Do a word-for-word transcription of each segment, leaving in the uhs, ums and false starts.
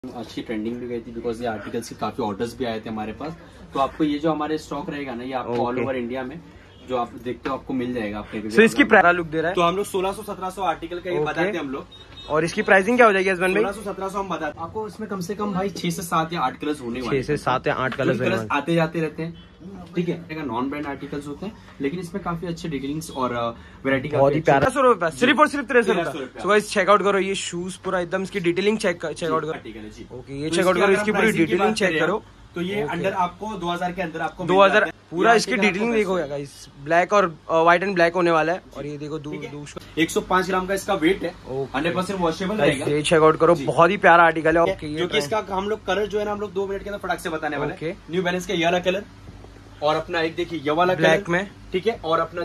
अच्छी ट्रेंडिंग भी गई थी बिकॉज ये आर्टिकल्स के काफी ऑर्डर्स भी आए थे हमारे पास। तो आपको ये जो हमारे स्टॉक रहेगा ना, ये आपको ऑल ओवर इंडिया में जो आप देखते हो आपको मिल जाएगा अपने। so, इसकी प्राइस लुक दे रहा है तो हम लोग सोलह सौ सत्रह सौ आर्टिकल का ये okay. बताते हैं हम लोग। और इसकी प्राइसिंग क्या हो जाएगी हस्बैंड भाई? सोलह सौ सत्रह सौ हम बताते हैं आपको। इसमें कम से कम भाई छह से सात या आठ कलर्स होने वाले, छह से सात या आठ कलर्स आते जाते रहते हैं। ठीक है, नॉन ब्रांड आर्टिकल्स होते हैं लेकिन इसमें काफी अच्छे डिटेलिंग्स और वैरायटी बहुत ही प्यारा। सौ रुपए सिर्फ और सिर्फ तेरह सौ रुपए। सो गाइस चेकआउट करो ये शूज पूरा एकदम इसकी डिटेलिंग चेक चेकआउट करो। ओके, ये चेकआउट करो, इसकी पूरी डिटेलिंग चेक करो। तो ये अंडर आपको दो हज़ार के अंदर आपको दो हज़ार पूरा इसकी डिटेलिंग देखो गाइस, ब्लैक और व्हाइट एंड ब्लैक होने वाला है। और ये देखो एक सौ पाँच ग्राम का इसका वेट है, हंड्रेड परसेंट वॉशेबल रहेगा। ये चेकआउट करो, बहुत ही प्यारा आर्टिकल है। क्योंकि इसका हम लोग कलर जो है ना हम लोग दो मिनट के अंदर फटाक से बताने वाले हैं। न्यू बैलेंस का ये वाला कलर और अपना एक देखिए ये वाला ब्लैक में, ठीक है। और अपना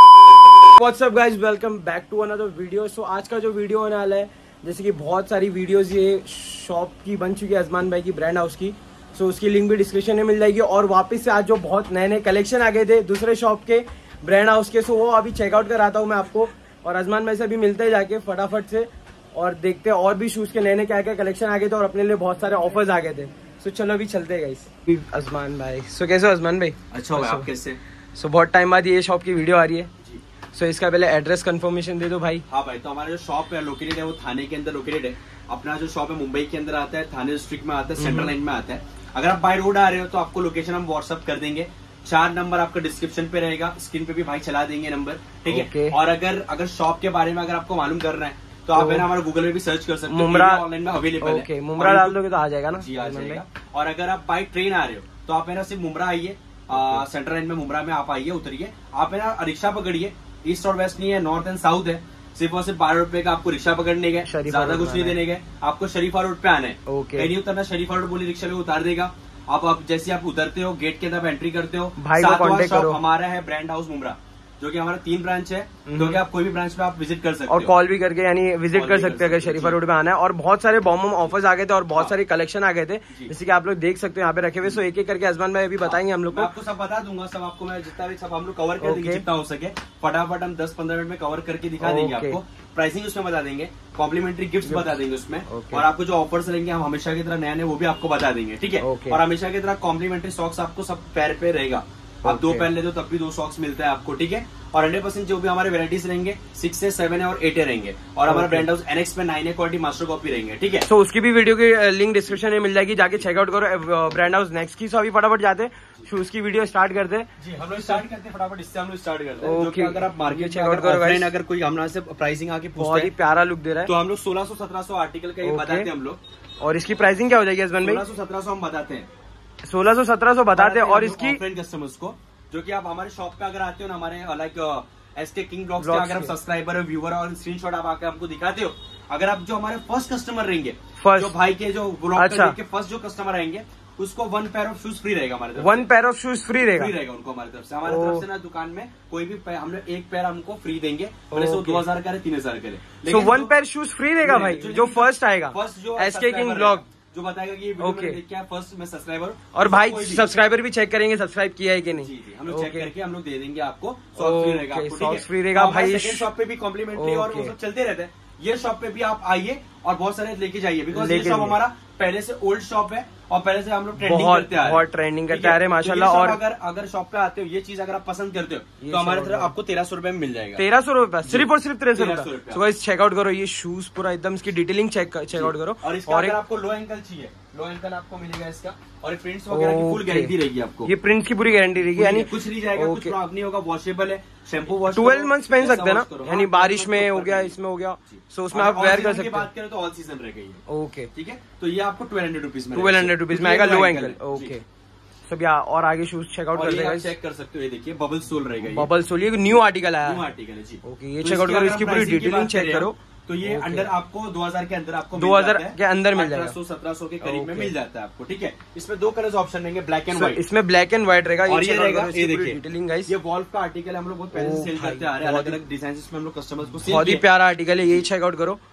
what's up guys, welcome back to another video. So आज का जो वीडियो होने वाला है, जैसे कि बहुत सारी वीडियोस ये शॉप की बन चुकी है अजमान भाई की, ब्रांड हाउस की। सो so, उसकी लिंक भी डिस्क्रिप्शन में मिल जाएगी। और वापस से आज जो बहुत नए नए कलेक्शन आ गए थे दूसरे शॉप के ब्रांड हाउस के, सो वो अभी चेकआउट कराता हूँ मैं आपको। और अजमान भाई से भी मिलते हैं जाके फटाफट से और देखते हैं और भी शूज के नए नए क्या क्या कलेक्शन आ गए थे और अपने लिए बहुत सारे ऑफर्स आ गए थे। सो so, चलो अभी चलते हैं गाइस। अजमान भाई, सो कैसे हो अजमान भाई? अच्छा हो आप कैसे? सो so, बहुत टाइम बाद ये शॉप की वीडियो आ रही है। सो so, इसका पहले एड्रेस कंफर्मेशन दे दो भाई। हाँ भाई, तो हमारा जो शॉप है लोकेटेड है वो थाने के अंदर लोकेटेड है। अपना जो शॉप है मुंबई के अंदर आता है, थाने डिस्ट्रिक्ट में आता है, सेंट्रल लाइन में आता है। अगर आप बाय रोड आ रहे हो तो आपको लोकेशन हम व्हाट्सअप कर देंगे। चार नंबर आपका डिस्क्रिप्शन पे रहेगा, स्क्रीन पे भी भाई चला देंगे नंबर, ठीक है okay. और अगर अगर शॉप के बारे में अगर आपको मालूम करना है तो आप है ना हमारे गूगल में भी सर्च कर सकते हो, मुमरा ऑनलाइन में अवेलेबल है। मुमरा डाल दोगे तो आ जाएगा ना? जी आ जाएगा। और अगर आप बाय ट्रेन आ रहे हो तो आप है ना सिर्फ मुमरा आइए, सेंट्रल लाइन में मुमरा में आप आइए, उतरिए। आप है ना रिक्शा पकड़िए, ईस्ट और वेस्ट नहीं है, नॉर्थ एंड साउथ है। सिर्फ और सिर्फ बारह रुपए का आपको रिक्शा पकड़ने गए, ज्यादा कुछ नहीं देने गए। आपको शरीफा रोड पे आना है, कहीं नहीं उतरना। शरीफा रोड बोली रिक्शा में उतार देगा। आप आप जैसे आप उतरते हो गेट के अंदर एंट्री करते हो, सातवां शॉप हमारा है ब्रांड हाउस मुमरा, जो कि हमारा तीन ब्रांच है। तो कि आप कोई भी ब्रांच पे आप विजिट कर सकते हो और कॉल भी करके यानी विजिट कर सकते हैं अगर शरीफा रोड पे आना है। और बहुत सारे बॉम्ब ऑफर्स आ गए थे और बहुत सारे कलेक्शन आ गए थे, जैसे कि आप लोग देख सकते हो यहाँ पे रखे हुए। सो एक एक करके अजमान भाई अभी बताएंगे हम लोग को। आपको सब बता दूंगा, सब आपको मैं जितना भी सब हम लोग कवर कर देंगे जितना हो सके। फटाफट हम दस पंद्रह मिनट में कवर करके दिखा देंगे आपको। प्राइसिंग उसमें बता देंगे, कॉम्प्लीमेंट्री गिफ्ट बता देंगे उसमें। और आपको जो ऑफर्स रहेंगे हम हमेशा की तरह नए नए वो भी आपको बता देंगे, ठीक है। और हमेशा की तरह कॉम्प्लीमेंट्री सॉक्स आपको सब पैर पे रहेगा। आप दो पैर लेते हो तब भी दो सॉक्स मिलता है आपको, ठीक है। और हंड्रेड परसेंट जो भी हमारे वेराइटीज रहेंगे सिक्स से सेवन है और एट है रहेंगे। और हमारा ब्रांड हाउस एनएक्स पे नाइन है क्वालिटी मास्टर कॉपी रहेंगे, ठीक है। तो उसकी भी वीडियो की लिंक डिस्क्रिप्शन में मिल जाएगी, जाके चेकआउट करो ब्रांड हाउस नेक्स्ट की। सो अभी फटाफट जाते शूज की वीडियो स्टार्ट करते हैं। जी हम लोग स्टार्ट करते हैं फटाफट, इससे हम लोग स्टार्ट करते हैं। जो कि अगर आप मार्केट चेकआउट करो, अगर कोई हमारे से प्राइसिंग आके पूछता है, बहुत ही प्यारा लुक दे रहा है। तो हम लोग सोलह सौ सत्रह सौ आर्टिकल का ये बताते हैं हम लोग। और इसकी प्राइसिंग क्या हो जाएगी हस्बैंड भाई? सोलह सौ सत्रह सौ हम बताते हैं, सोलह सौ सत्रह सौ बताते हैं। और इसकी कस्टमर्स को जो कि आप हमारे शॉप पे अगर आते हो ना, हमारे लाइक एसके किंग ब्लॉग्स के अगर आप सब्सक्राइबर हो, व्यूअर और स्क्रीनशॉट आप आके हमको दिखाते हो, अगर आप जो हमारे फर्स्ट कस्टमर रहेंगे, जो भाई के जो ब्लॉग अच्छा। के फर्स्ट जो कस्टमर रहेंगे उसको one pair of shoes free रहेगा हमारे तरफ। One pair of shoes free रहेगा फ्री रहेगा उनको हमारी तरफ से। हमारे तरफ से ना दुकान में कोई भी हम लोग एक पेयर हमको फ्री देंगे, भले से दो हजार करे तीन हजार करे। So one pair shoes free रहेगा भाई जो फर्स्ट आएगा, फर्स्ट जो एसके किंग ब्लॉग जो बताएगा कि ये वीडियो मैंने देख के फर्स्ट में सब्सक्राइबर। और भाई सब्सक्राइबर भी चेक करेंगे सब्सक्राइब किया है कि नहीं। जी जी हम लोग चेक करके हम लोग दे देंगे आपको। सॉक्स फ्री रहेगा आपको, सॉक्स फ्री रहेगा भाई। सेकंड शॉप पे भी कॉम्प्लीमेंट्री और वो सब चलते रहते हैं। ये शॉप पे भी आप आइए और बहुत सारे लेके जाइए, बिकॉज ये शॉप हमारा पहले से ओल्ड शॉप है और पहले से हम लोग ट्रेंडिंग करते आ रहे हैं। बहुत ट्रेंडिंग करते आ रहे हैं माशाल्लाह। और अगर अगर शॉप पे आते हो ये चीज अगर आप पसंद करते हो तो हमारे तरफ आपको तेरह सौ रुपए में मिल जाएगा। तेरह सौ रुपए सिर्फ और सिर्फ तेरह सौ रुपए। सो गाइस चेकआउट करो ये शूज पूरा एकदम इसकी डिटेलिंग चेक चेकआउट करो। और इसका अगर आपको लो एंकल चाहिए, लो एंकल आपको मिलेगा इसका। और प्रिंट्स वगैरह की फुल गारंटी रहेगी आपको। ये प्रिंट्स की पूरी गारंटी रहेगी, यानी कुछ नहीं जाएगा, कुछ प्रॉब्लम नहीं होगा। वॉशेबल है, शैम्पू वॉश ट्वेल्व मंथ्स पहन सकते हैं ना, यानी बारिश में हो गया, इसमें हो गया, सो उसमें आप वेयर कर सकते हैं। बात करें तो ऑल सीजन रहेगा। ओके ठीक है, तो ये आपको ट्वेल्व हंड्रेड रुपीज में ट्वेल्व हंड्रेड रुपीज में आएगा लो एंकल। ओके सब यहाँ और आगे शूज चेकआउट कर देगा, चेक कर सकते हो। ये देखिए बबल सोल रहेगा, बबल सोल ये न्यू आर्टिकल आया, न्यू आर्टिकल है जी। ओके ये चेकआउट करो, इसकी पूरी डिटेलिंग चेक करो। तो ये अंडर आपको दो हजार के अंदर आपको दो हजार के अंदर मिल जाएगा, सौ सत्रह सौ के करीब में मिल जाता है आपको, ठीक है। इसमें दो कलर्स ऑप्शन रहेंगे, ब्लैक एंड व्हाइट। इसमें ब्लैक एंड व्हाइट रहेगा। और ये रहेगा, ये देखिए डिटेलिंग गाइस, ये वॉल्व का आर्टिकल हम लोग बहुत पहले से सेल करते आ रहे हैं, अलग अलग डिजाइन इसमें हम लोग कस्टमर्स को। बहुत ही प्यारा आर्टिकल है, यही चेकआउट करो।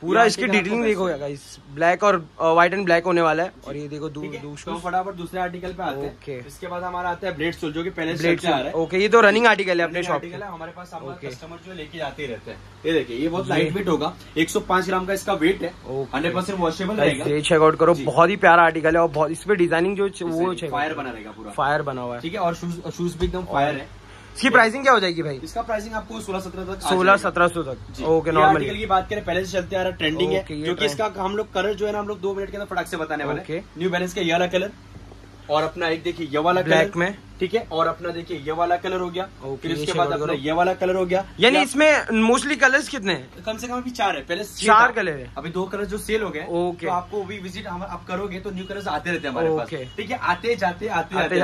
पूरा इसकी डिटेलिंग देखो गाइस, ब्लैक और व्हाइट एंड ब्लैक होने वाला है। और ये देखो दूर दूर तो फटाफट दूसरे आर्टिकल पे आते हैं। इसके बाद हमारा आता है ब्लेड सोल, जो कि पहले से आ रहा है। ओके, ये तो रनिंग आर्टिकल है अपने शॉप पे, हमारे पास कस्टमर जो लेके जाते रहते हैं। ये देखिए, ये बहुत लाइट वेट होगा, एक सौ पांच ग्राम का इसका वेट है, हंड्रेड परसेंट वॉशेबल रहेगा। ये चेकआउट करो, बहुत ही प्यारा आर्टिकल है और बहुत इसमें डिजाइनिंग जो वो फायर बना रहेगा, पूरा फायर बना हुआ है। ठीक है, और शूज शूज भी एकदम फायर है। इसकी प्राइसिंग क्या हो जाएगी भाई? इसका प्राइसिंग आपको सोलह सत्रह तक सोलह सत्रह सौ तक। ओके, नॉर्मल की बात करें, पहले से चलते आ रहा ट्रेंडिंग है, क्योंकि इसका हम लोग कलर जो है ना, हम लोग दो मिनट के अंदर फटाक से बताने वाले। न्यू बैलेंस का ये वाला कलर, और अपना एक देखिए ये वाला ब्लैक में, ठीक है, और अपना देखिए ये वाला कलर हो गया। फिर इसके बाद अपना ये वाला कलर हो गया। यानी इसमें मोस्टली कलर्स कितने हैं? कम से कम अभी चार है, पहले चार कलर है, अभी दो कलर जो सेल हो गए। ओके, तो आपको भी विजिट हम आप करोगे तो न्यू कलर्स आते रहते हैं हमारे पास। ठीक है, आते जाते आते आते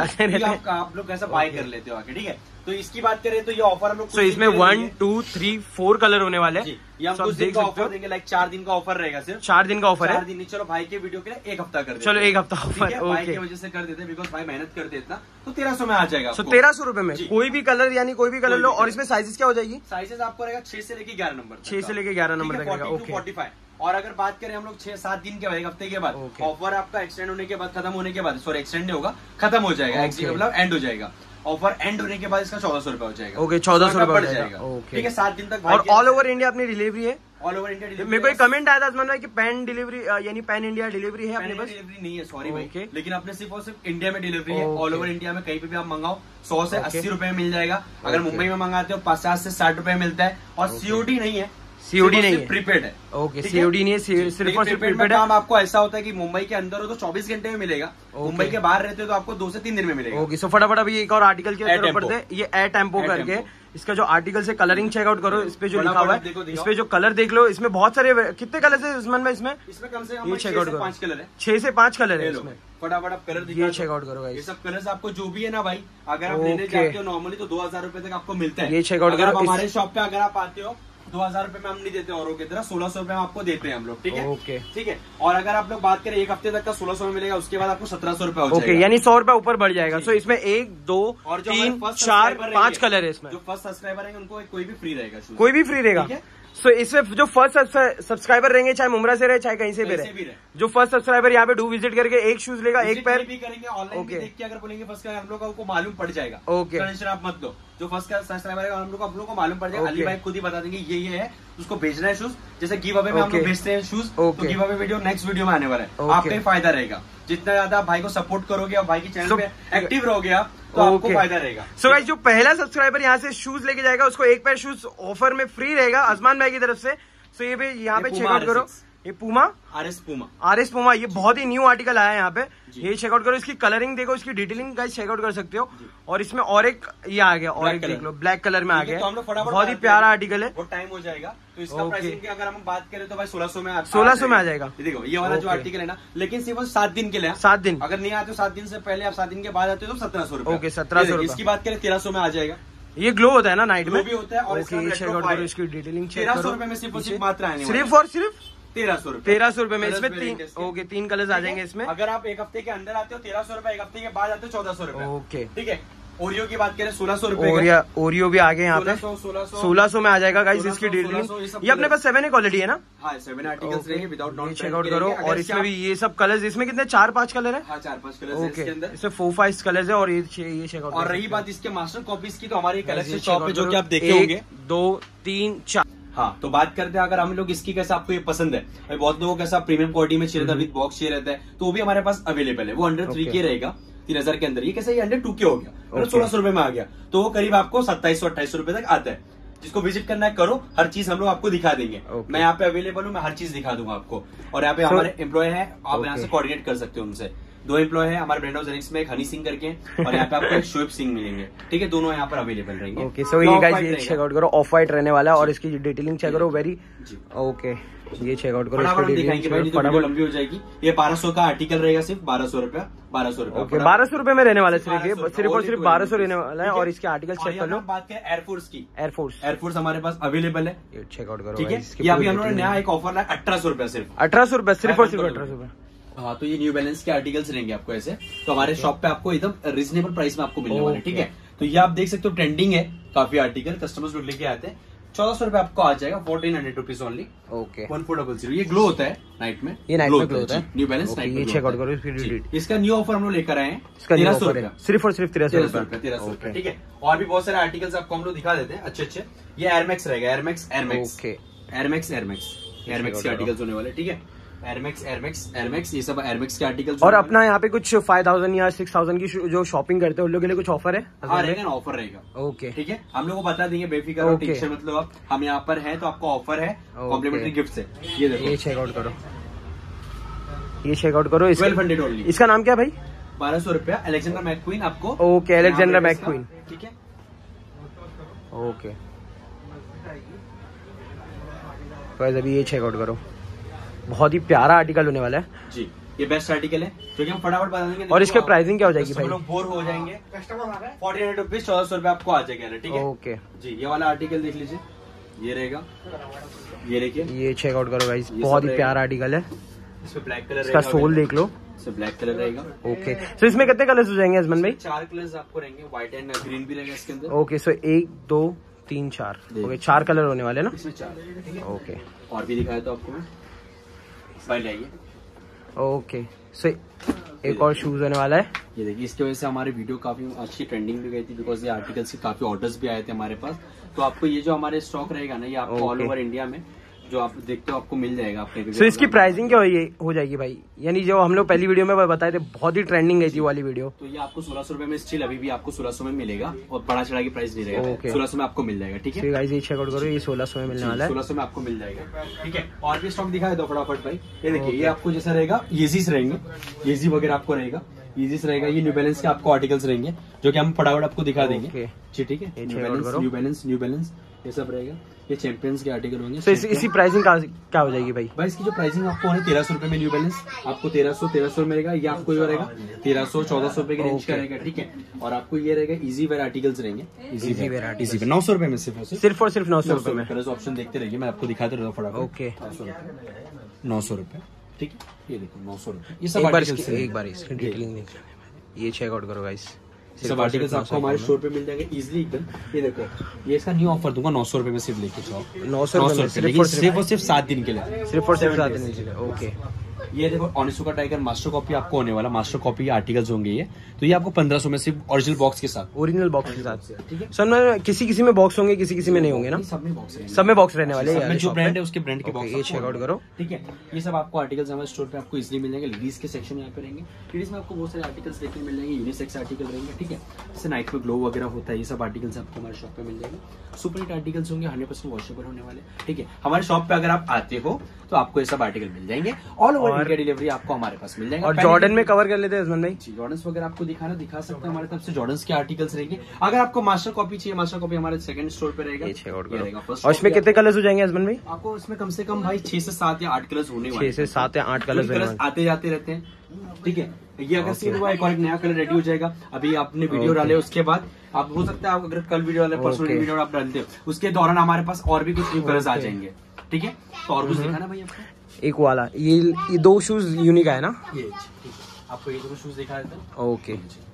आप लोग कैसा बाय कर लेते हो आके। ठीक है, तो इसकी बात करें तो ये ऑफर हम लोग तो इसमें one two three four colour होने वाले हैं। ये हम कुछ दिन का ऑफर देंगे, लाइक चार दिन का ऑफर रहेगा, सिर्फ चार दिन का ऑफर है। चार दिन, चलो भाई के वीडियो के लिए एक हफ्ता कर देते, चलो एक हफ्ता ऑफर, भाई की वजह से कर देते, बिकॉज भाई मेहनत कर देता, तो तेरह सौ में आ जाएगा। तो तेरह सौ रुपए में कोई भी कलर, यानी कोई भी कलर लो। और इसमें साइजेस क्या हो जाएगी? साइजेस आपको रहेगा छह से लेके ग्यारह नंबर, छह से लेके ग्यारह नंबर तक। Okay, forty five. और अगर बात करें हम लोग छह सात दिन के बाद, एक हफ्ते के बाद, ऑफर आपका एक्सटेंड होने के बाद, खत्म होने के बाद, सॉरी एक्सटेंड नहीं होगा, खत्म हो जाएगा, मतलब एंड हो जाएगा। ऑफर एंड होने के बाद इसका चौदह सौ रुपए हो जाएगा। ओके, चौदह सौ रुपए बढ़ जाएगा। ठीक है, सात दिन तक। और ऑल ओवर इंडिया अपनी डिलीवरी है? All over India delivery. मेरे को एक कमेंट आया था अजमान भाई कि पैन डिलीवरी, यानी पैन इंडिया डिलीवरी है अपने पास? डिलीवरी नहीं है, सॉरी भाई, लेकिन अपने सिर्फ और सिर्फ इंडिया में डिलीवरी है। ऑल ओवर इंडिया में कहीं पे भी आप मंगाओ, सौ से अस्सी रुपए में मिल जाएगा। अगर मुंबई में मंगाते हो पचास से साठ रुपए मिलता है। और सीओडी नहीं है, सीओडी नहीं है, प्रीपेड है। ओके, सीओडी नहीं है, सिर्फ और सिर्फ प्रीपेड है। काम आपको ऐसा होता है कि मुंबई के अंदर हो तो चौबीस घंटे में मिलेगा, मुंबई के बाहर रहते हो तो आपको दो से तीन दिन में मिलेगा। ओके, सो फटाफट अभी एक और आर्टिकल की तरफ बढ़ते हैं। ये ए टेम्पो करके, इसका जो आर्टिकल से कलरिंग चेकआउट करो, इस पे जो लिखा हुआ है, इस पे जो कलर देख लो, इसमें बहुत सारे, कितने कलर है उस्मान भाई इसमें? इसमें कम से कम चेकआउट करो, पांच कलर है, छह से पांच कलर है इसमें। फटाफट आप कलर ये चेकआउट करो भाई। ये सब कलर्स आपको जो भी है ना भाई, अगर आप लेने जाते हो नॉर्मली तो दो हजार रुपए तक आपको मिलता है। ये चेकआउट करो। हमारे शॉप पे अगर आप आते हो दो हजार रुपए में हम नहीं देते औरों की तरह, सोलह सौ रुपए में आपको देते हैं हम लोग। ठीक है, ओके, ठीक है। और अगर आप लोग बात करें एक हफ्ते तक का सोलह सौ में मिलेगा, उसके बाद आपको सत्रह सौ रुपए हो जाएगा। ओके, यानी सौ रुपए ऊपर बढ़ जाएगा। सो इसमें एक दो और तीन चार पांच कलर है इसमें। जो फर्स्ट सब्सक्राइबर है उनको कोई भी फ्री रहेगा, कोई भी फ्री रहेगा। सो so, इसमें जो फर्स्ट सब्सक्राइबर रहेंगे, चाहे मुमरा से रहे चाहे कहीं से भी रहे, जो फर्स्ट सब्सक्राइबर यहाँ पे डू विजिट करके एक शूज लेगा, एक पैर भी करेंगे, ऑनलाइन भी देख के अगर बोलेंगे फर्स्ट का, हम लोग को मालूम पड़ जाएगा। ओके, टेंशन आप मत लो, जो फर्स्ट का सब्सक्राइबर है हम लोग आप लोग को मालूम पड़ जाएगा। अली भाई खुद ही बता देंगे ये ये है, उसको भेजना है शूज। जैसे गिव अवे में हम लोग भेजते हैं शूज, तो give away video next video में आने वाला है, आपका ही फायदा रहेगा। जितना ज्यादा आप भाई को सपोर्ट करोगे और भाई की चैनल पे एक्टिव रहोगे आप, तो आपको फायदा रहेगा। सो गाइस, जो पहला सब्सक्राइबर यहाँ से शूज लेके जाएगा उसको एक पैर शूज ऑफर में फ्री रहेगा अजमान भाई की तरफ से। सो ये भी यहाँ पे चेकआउट करो, ये Puma R S Puma R S Puma, ये बहुत ही न्यू आर्टिकल आया है यहाँ पे। ये चेकआउट करो, इसकी कलरिंग देखो, इसकी डिटेलिंग गाइस चेकआउट कर सकते हो। और इसमें और एक ये आ गया, और एक देख लो, ब्लैक कलर में आ गया, बहुत ही प्यारा आर्टिकल है। वो टाइम हो जाएगा तो इसका प्राइसिंग की अगर हम बात करें तो भाई सोलह सौ में सोलह सौ में आ जाएगा। देखो ये वाला जो आर्टिकल है ना, लेकिन सिर्फ सात दिन के लिए, सात दिन अगर नहीं आते सात दिन से पहले, आप सात दिन के बाद आते हो तो सत्रह सौ रुपए। ओके, सत्रह सौ। इसकी बात करें तेरह सौ में आ जाएगा। ये ग्लो होता है ना नाइट में, भी होता है। और इसकी डिटेलिंग तेरह सौ रुपए में सिर्फ सिर्फ मात्रा है, सिर्फ और सिर्फ तेरह सौ रुपए तेरह सौ रुपए में इसमें तीन, ओके, तीन कलर्स आ जाएंगे इसमें। अगर आप एक हफ्ते के अंदर आते हो तेरह सौ रुपए, एक हफ्ते के बाद आते हो चौदह सौ रुपए। ओके, ठीक है। ओरियो की बात करें सोलह सौ रुपए, ओरियो भी आ गए यहाँ पे, सोलह सौ में आ जाएगा गाइस इसकी डिटेलिंग। ये अपने पास सेवन है क्वालिटी है ना? हाँ, सेवन आर्टिकल्स रहेंगे विदाउट नॉन। चेकआउट करो। और इसमें भी ये सब कलर्स, इसमें कितने चार पांच कलर है? हाँ, चार पांच कलर ओके, इसमें फोर फाइव कलर्स है। और ये ये चेकआउट। और रही बात इसके मास्टर कॉपीज की, तो हमारी कलेक्शन शॉप है जो कि आप देखे होंगे, दो तीन चार। हाँ, तो बात करते हैं अगर हम लोग इसकी कैसा आपको ये पसंद है, भाई बहुत लोगों को कैसा प्रीमियम क्वालिटी में चाहिए रहता है, विद बॉक्स चाहिए रहता है, तो वो भी हमारे पास अवेलेबल है। वो अंडर थ्री के रहेगा, तीन हजार के अंदर। ये कैसे ये अंडर टू के हो गया, सोलह सौ रुपए में आ गया, तो वो करीब आपको सत्ताईस सौ अट्ठाईस सौ रुपए तक आता है। जिसको विजिट करना है करो, हर चीज हम लोग आपको दिखा देंगे। मैं यहाँ पे अवेलेबल हूँ, मैं हर चीज दिखा दूंगा आपको। और यहाँ पे हमारे एम्प्लॉय है, आप यहाँ से कोऑर्डिनेट कर सकते हो उनसे। दो एम्प्लॉय है हमारे ब्रांड हाउस जेनिक्स में, एक हनी सिंह करके, और यहाँ पे आपको एक शोएब सिंह मिलेंगे। ठीक है, दोनों यहाँ पर अवेलेबल रहेंगे। ओके, सो ये गाइस ये चेकआउट करो, ऑफ वाइट रहने वाला है। और इसकी डिटेलिंग चेक करो, वेरी ओके, ये चेकआउट करो, इसको दिखाएंगे भाई, फटाफट लंबी हो जाएगी। ये बारह सौ का आर्टिकल रहेगा, सिर्फ बारह सौ रुपया, बारह सौ रुपया। ओके, बारह सौ रुपए में रहने वाला है सिर्फ, ये सिर्फ और सिर्फ बारह सौ रहने वाला है। और इसके आर्टिकल चेक कर लो। बात करें एयरफोर्स की, एयरफोर्स एयरफोर्स हमारे पास अवेलेबल है, ये चेकआउट करो। ठीक है, ये अभी हम लोगों ने नया एक ऑफर लाया, अठारह सौ रुपया सिर्फ, अठारह सौ रुपए सिर्फ और सिर्फ अठारह सौ रुपए। हाँ, तो ये न्यू बैलेंस के आर्टिकल्स रहेंगे आपको ऐसे, तो हमारे शॉप पे आपको एकदम रिजनेबल प्राइस में आपको मिलने वाले। ठीक है, तो ये आप देख सकते हो, ट्रेंडिंग है काफी आर्टिकल, कस्टमर्स लोग लेके आते हैं। चौदह सौ रुपए आपको आ जाएगा, fourteen hundred rupees only. Okay, one four double zero. ये ग्लो होता है नाइट में, ये नाइट में ग्लो होता है। न्यू बैलेंस नाइट में। ये चेकआउट करो इसकी। इसका न्यू ऑफर हम लोग लेकर आए हैं, इसका तेरह सौ रुपए, सिर्फ और सिर्फ तेरह सौ रुपए, तेरह सौ रुपए। ठीक है, और भी बहुत सारे आर्टिकल्स आपको हम लोग दिखा देते हैं अच्छे अच्छे। ये एयरमैक्स रहेगा, Air Max Air Max Air Max Air Max Air Max के आर्टिकल्स होने वाले। ठीक है, एयरमैक्स एयरमैक्स एयरमैक्स ये सब एयरमैक्स के आर्टिकल्स। और अपना यहाँ पे कुछ फाइव थाउजेंड या सिक्स थाउजेंड की जो शॉपिंग करते हैं उन लोगों के लिए कुछ ऑफर है? हाँ रहेगा ना, ऑफर रहेगा। ओके, ठीक है, हम लोग को बता देंगे, बेफिक्र हो, टेंशन मतलब आप हम यहाँ पर हैं तो आपको ऑफर है, कॉम्प्लीमेंट्री गिफ्ट है। ये देखो, ये चेकआउट करो, ये चेकआउट करो। Twelve hundred only. इसका नाम क्या भाई? बारह सौ रुपया, अलेक्जेंडर मैकक्वीन आपको। Okay, Alexander McQueen. ठीक है, ओके, गाइस अभी ये चेकआउट करो, बहुत ही प्यारा आर्टिकल होने वाला है जी। ये बेस्ट आर्टिकल है जो कि हम फटाफट बता देंगे। और इसके प्राइसिंग क्या हो जाएगी भाई? लोग बोर हो जाएंगे। फोर्टीन हंड्रेड रुपीज, चौदह सौ रुपए आपको आ जाएगा। ठीक है, ओके जी। ये वाला आर्टिकल देख लीजिए, ये रहेगा, ये देखिए, ये चेकआउट करो गाइस, बहुत ही प्यारा आर्टिकल है। इसमें ब्लैक कलर, इसका सोल देख लो, इसमें ब्लैक कलर रहेगा। ओके, तो इसमें कितने कलर्स हो जाएंगे अजमन भाई? चार कलर्स आपको रहेंगे, व्हाइट एंड ग्रीन भी रहेगा इसके अंदर। ओके, सो एक दो तीन चार, ओके चार कलर होने वाले ना इसमें, चार। ठीक है, ओके, और भी दिखाया तो आपको मैं, पहले आइए। ओके, सो एक और शूज होने वाला है। ये देखिए, इसकी वजह से हमारी वीडियो काफी अच्छी ट्रेंडिंग भी गई थी, बिकॉज ये आर्टिकल्स के काफी ऑर्डर्स भी आए थे हमारे पास। तो आपको ये जो हमारे स्टॉक रहेगा ना, ये आपको ऑल ओवर इंडिया में जो आप देखते हो आपको मिल जाएगा आपके। so, इसकी प्राइसिंग क्या हो जाएगी भाई? यानी जो हम लोग पहली वीडियो में बताए थे, बहुत ही ट्रेंडिंग गई थी वाली वीडियो। तो ये आपको सोलह सौ रुपए में स्टिल अभी भी आपको सोलह सौ में मिलेगा, और बड़ा चढ़ा की प्राइस नहीं रहेगा। सोलह सौ में आपको मिल जाएगा। ठीक है, गाइस ये चेकआउट करो, ये सोलह सौ में मिलने वाला है, सोलह सौ में आपको मिल जाएगा। ठीक है, और भी स्टॉक दिखा दो फटाफट भाई। ये देखिए, ये आपको जैसा रहेगा, येजीस रहेंगे, येजी वगैरह आपको रहेगा, येजीस रहेगा। ये न्यू बैलेंस के आपको आर्टिकल्स रहेंगे जो कि हम फटाफट आपको दिखा देंगे जी। ठीक है, New Balance New Balance New Balance ये सब रहेगा। ये चैंपियंस के आर्टिकल होंगे। तो इस, इसी प्राइसिंग का क्या हो जाएगी भाई? भाई इसकी जो प्राइसिंग आपको है तेरह सौ रुपए में न्यू बैलेंस आपको तेरह सौ तेरह सौ मिलेगा। ये आपको ये रहेगा तेरह सौ चौदह सौ रुपए के रेंज का रहेगा। ठीक है, और आपको ये रहेगा इजी वेयर आर्टिकल्स रहेंगे, इजी वेयर इजी वेयर नौ सौ रुपए में सिर्फ सिर्फ और सिर्फ नौ सौ रुपए में। कलर्स ऑप्शन देखते रहिए, मैं आपको दिखाते रहता हूँ फटाफट। ओके, नौ सौ रुपए। ठीक है, ये देखो नौ सौ रुपए। ये सब एक बार एक बार इसकी डिटेलिंग देख लो, ये चेकआउट करो गाइस। सब आर्टिकल्स आपको हमारे स्टोर पे मिल जाएंगे इजीली एकदम। ये देखो, ये इसका न्यू ऑफर दूंगा नौ सौ रुपए में, सिर्फ लेके जाओ नौ सौ रुपए, सिर्फ और सिर्फ सात दिन के लिए, सिर्फ और सिर्फ सात दिन के लिए। ओके, ये देखो ओनिसुका टाइगर मास्टर कॉपी आपको होने वाला, मास्टर कॉपी आर्टिकल्स होंगे ये। तो ये आपको पंद्रह सौ में सिर्फ ओरिजिनल बॉक्स के साथ, ओरिजिनल बॉक्स के साथ। ठीक है, सर में किसी किसी में बॉक्स होंगे, किसी किसी में नहीं होंगे ना? सब में बॉक्स सब में बॉक्स रहने वाले हैं, जो ब्रांड है उसके ब्रांड के बॉक्स। ये चेकआउट करो। ठीक है, ये सब आपको आर्टिकल्स हमारे स्टोर पे आपको इजीली मिल जाएंगे। लेडीज के सेक्शन यहाँ पे रहेंगे, लेडीज में आपको बहुत सारे आर्टिकल्स देखने मिल जाएंगे, यूनिसेक्स आर्टिकल रहेंगे। ठीक है, जैसे नाइट में ग्लो वगैरह होता है, ये सब आर्टिकल्स आपको हमारे शॉप पे मिल जाएंगे। सुपर हिट आर्टिकल्स होंगे, हंड्रेड परसेंट वॉशेबल होने वाले। ठीक है, हमारे शॉप पे अगर आप आते हो तो आपको ये सब आर्टिकल मिल जाएंगे, ऑल ओवर इंडिया डिलीवरी आपको हमारे पास मिल जाएगा। और जॉर्डन में कवर कर लेते हैं अजमन भाई। जॉर्डन्स वगैरह आपको दिखाना दिखा सकते हैं हमारे तरफ से, जॉर्डन्स के आर्टिकल्स रहेंगे। अगर आपको मास्टर कॉपी चाहिए, मास्टर कॉपी हमारे सेकंड स्टोर पे रहेगा। और इसमें कितने कलर्स हो जाएंगे अजमन भाई? आपको इसमें कम से कम भाई छह से सात या आठ कलर्स होने वाले, छह से सात या आठ कलर्स आते जाते रहते हैं। ठीक है, ये अगर सीन हुआ एक और नया कलर रेडी हो जाएगा। अभी आपने वीडियो डाले उसके बाद आप हो सकता है आप अगर कल वीडियो डाले, परसों वीडियो आप डालते हो, उसके दौरान हमारे पास और भी कुछ न्यू कलर्स आ जाएंगे। ठीक है, तो और कुछ दिखाना भाई आपको। एक वाला ये ये दो शूज यूनिक है ना? ये आपको ये दो शूज दिखा देता हूँ। ओके,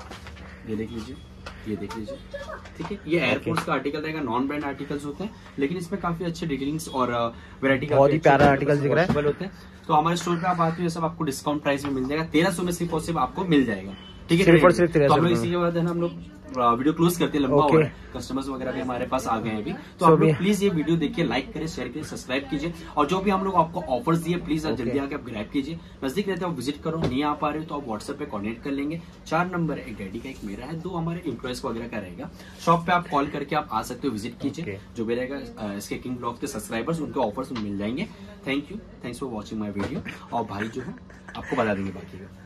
ये देख लीजिए, ये देख लीजिए। ठीक है, ये एयरफोर्स का आर्टिकल रहेगा, नॉन ब्रांड आर्टिकल्स होते हैं, लेकिन इसमें काफी अच्छे डिटेलिंग्स और वैरायटी का बहुत ही प्यारा आर्टिकल दिख रहा है होते हैं। तो हमारे स्टोर पे आप आते हो, ये सब आपको डिस्काउंट प्राइस में मिल जाएगा। तेरह सौ में सिर्फ और सिर्फ आपको मिल जाएगा। ठीक है, सिर्फ और सिर्फ तेरह सौ। हम लोग इसी के बाद है ना, हम लोग वीडियो क्लोज करते हैं, लंबा हो रहा है, कस्टमर्स वगैरह भी हमारे पास आ गए हैं अभी। तो आप लोग प्लीज ये वीडियो देखिए, लाइक करें, शेयर करें, सब्सक्राइब कीजिए, और जो भी हम लोग आपको ऑफर्स दिए प्लीज जल्दी आके आप ग्रैब कीजिए। नजदीक रहते हो आप विजिट करो, नहीं आ पा रहे हो तो आप व्हाट्सएप पे कॉन्टेक्ट कर लेंगे। चार नंबर, एक डैडी का, एक मेरा है, दो हमारे एम्प्लॉयज वगैरह का रहेगा। शॉप पे आप कॉल करके आप आ सकते हो, विजिट कीजिए। जो भी रहेगा इसके किंग ब्लॉग के सब्सक्राइबर्स, उनके ऑफर्स मिल जाएंगे। Thank you, thanks for watching my video. और भाई जो है आपको बता देंगे बाकी का।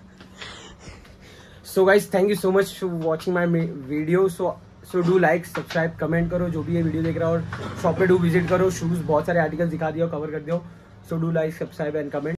So guys thank you so much for watching my video. So so do like, subscribe, comment करो जो भी ये वीडियो देख रहा हो, और शॉप पे डू विजिट करो। शूज बहुत सारे आर्टिकल्स दिखा दिया, कवर कर दियो। So do like, subscribe and comment.